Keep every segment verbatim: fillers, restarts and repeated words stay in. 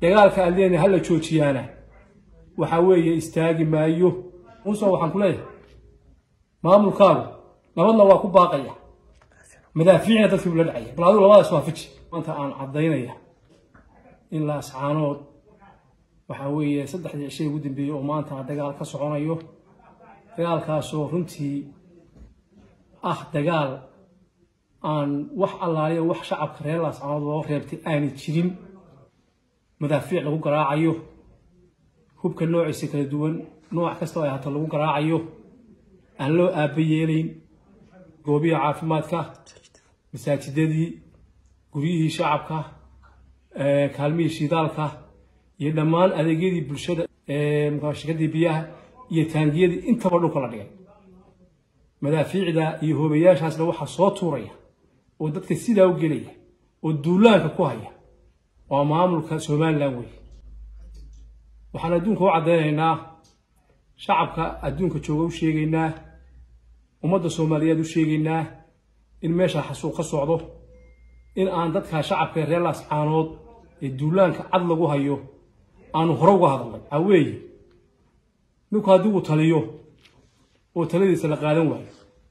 dagaalka adeena hal la joojiyana waxa weeye istaagi maayo muuse waxaan ku leeyahay maamulkaagu nabadna waa ku baaqaya madaafiicna dadkii ula dhacay bal adigu labadaas waa fiji maanta aan cadeynaya in la ascaanood waxa weeye saddexdii shay ugu dambeeyay oo maanta dagaal ka soconayo dagaalkaas oo runtii ah dagaal aan wax allaaliyo wax shacabka reer ascaanood loo reebtay aan jirin madaafiic lagu garaacayo hubka noociisa kala duwan nooc kasta oo ay hata lagu garaacayo aan loo aabayeelin goobiga caafimaadka masaajidadii guriyihii shacabka ee kaalmihii shidaalka iyo dhammaan adeegyadii bulshada ee mukaashakadii biyaha iyo taangiyadii intaba dhulka la dhigay madaafiicda iyo hoobayaashaasna waxa soo tuuraya oo dadka sidaa u gelaya oo duulaanka ku haya waa maamulka Soomaaliland weey waxaan adduunka u cadeynaynaa shacabka adduunka jooga u sheegaynaa ummadda Soomaaliyeed u sheegaynaa in meesha xasuuq ka socdo in aan dadka shacabka reer ascaanood ee duulaanka cad lagu hayo aanu hore uga hadalnay aweey ninku haddii uu taliyo oo taladiisa la qaadan waayo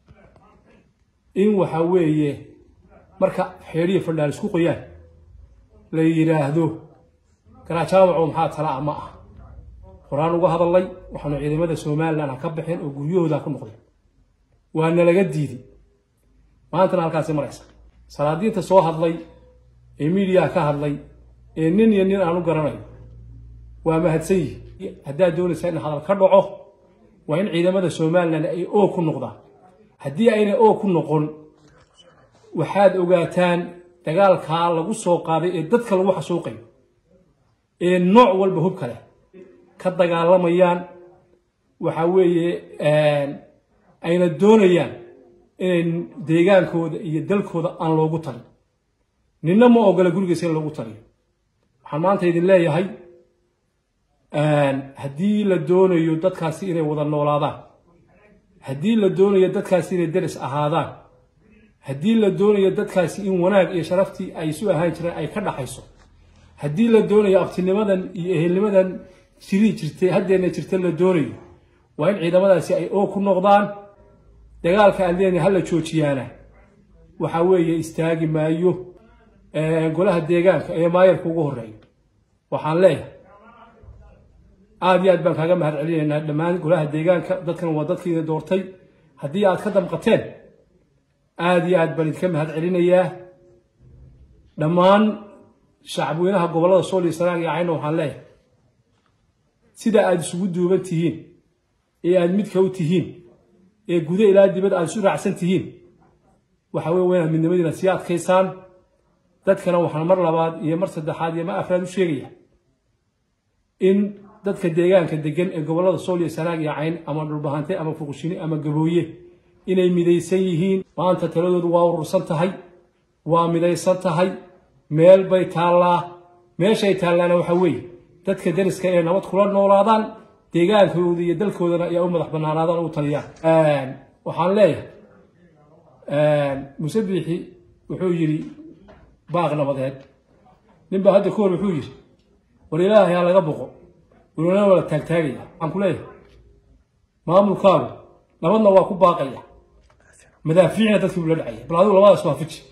in waxa weeye marka xeeriyo fadhaal isku qoyaan la yiraahdo garaajaabo maxaa tala ama ah quraan uga hadalay waxaanu ciidamada Soomaaliland ka bixin oo guryahooda ku noqday waana laga diiday maanta halkaas maraysa salaadiinta soo hadlay ee media ka hadlay ee nin iyo nin aanu garanayo waa mahadsan hadaa doonaysa in hadal ka dhaco waa in ciidamada Soomaaliland ay oo ku noqdaan hadii ayna oo ku noqon waxaad ogaataan dagaalka lagu soo qaaday ee dadka lagu xasuuqay ee nooc walba hub kale ka dagaalamayaan waxa weeye ayna doonayaan in deegaankooda iyo dalkooda aan loogu talin ninna ma ogola gurigiisa in loogu taliyo waxaan maanta idin leeyahay haddii la doonayo dadkaasi inay wada noolaadaan haddii la doonayo dadkaasi inay daris ahaadaan haddii la doonayo dadkaasi in wanaag iyo sharaftii ay soo ahaan jireen ay ka dhaxayso haddii la doonayo abtinimadan iyo ehelnimadan jiri jirtay hadeena jirtay la doonayo waa in ciidamadaasi ay oo ku noqdaan dagaalka adeena hal la joojiyana waxa weeye istaagi maayo ee golaha deegaanka ee maayarka ugu horeeyo waxaan leeyahay aad iyo aad baan kaaga mahad celinaynaa dhammaan golaha deegaanka dadkan waa dadkii doortay haddii aad ka damqateen aad iyo aad baan idinka mahad celinayaa dhammaan shacabweynaha gobolada Sool iyo Sanaag iyo Cayno waxaan leeyahay sida aad isugu duuban tihiin ee aad mid ka u tihiin ee gudaha ilaa dibadda aad isu raacsan tihiin waxa weeye weyn midnimadiina si adkaysaan dadkana waxaan mar labaad iyo mar saddexaad iyo mar afraad u sheegaya in dadka deegaanka degan ee gobolada Sool iyo Sanaag iyo Cayn ama dhulbahante ama fuqshini ama gabooye inay midaysan yihiin maanta taladoodu waa urursan tahay waa midaysan tahay meel bay taalaa meeshay taalaana waxa weeye dadka dariska ee nabad kula noolaadaan deegaankooda iyo dalkoodana ay u madax banaanaadaan oo taliyaan een waxaan leeyahay een musabixi wuxuu yiri baaq nabadeed ninba hadda koor wuxuu yiri war ilaahay ha laga boqo walaal wala taagtaagaya waxaan ku leeyahay maamulkaagu nabadna waa ku baaqaya madaafiicna dadkii ula dhacay bal adigu labadaas waa fiji